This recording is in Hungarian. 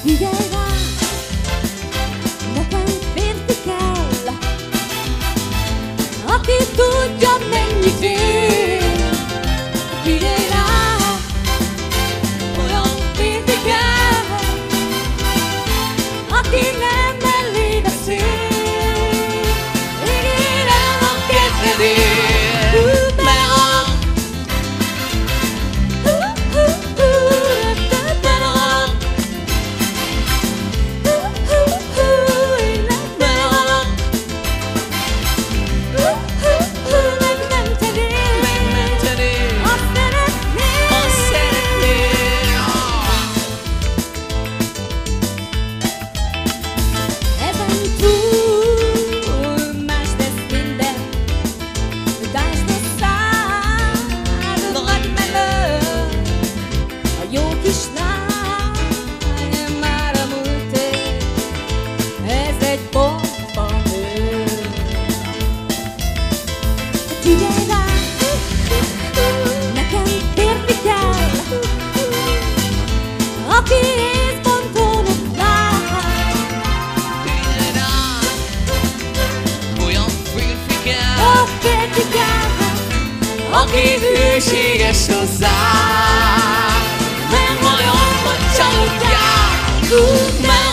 Figyelj rá, nekem férfi kell, aki tudja, mennyit ér. Figyelj rá, olyan férfi kell, aki nem mellé beszél. Ígérem a kedvedért, figyelj rá, nekem férfi kell, aki észpontonot lát. Figyelj rá, olyan férfi kell, A férfi kell, aki hűséges hozzá, nem olyan, hogy csalódják, mert